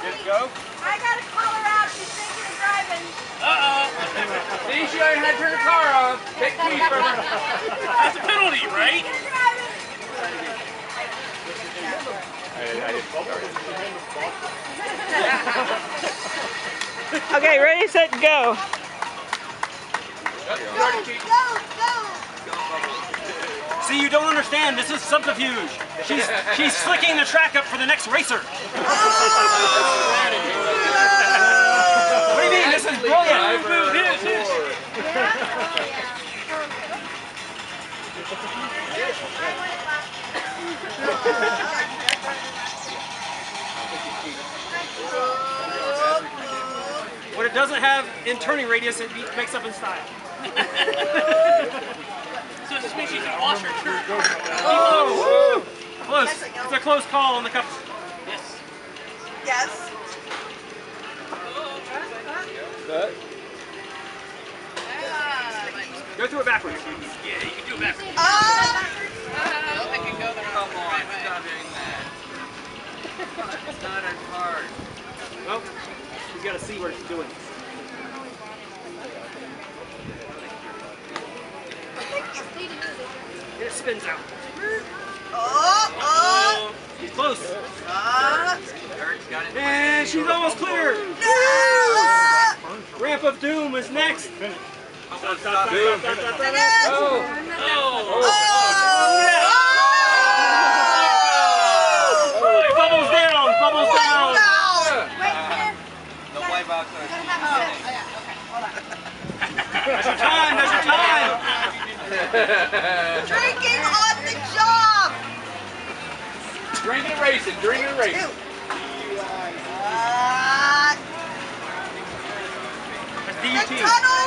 Just go. I gotta call her out. She's thinking of driving. See, she already had to turn the car off. Take the key from her. That's a penalty, right? Okay, ready, set, go. See, you don't understand. This is subterfuge. She's slicking the track up for the next racer. What do you mean? This is brilliant. What it doesn't have in turning radius, it makes up in style. So it just means you can wash her shirt. Oh, close. It's a close call on the cup. Yes. Yes. Go through it backwards. Yeah, you can do it backwards. I can go there. Come on, stop doing that. It's not as hard. Well, she's got to see what it's doing. And it spins out. She's close. And she's almost clear. Ramp of Doom is next. Bubbles down, bubbles down. No wipe out. There's your time, there's your time. Drinking on the job. Drinking and racing, drinking and racing. That's DUT. The tunnel.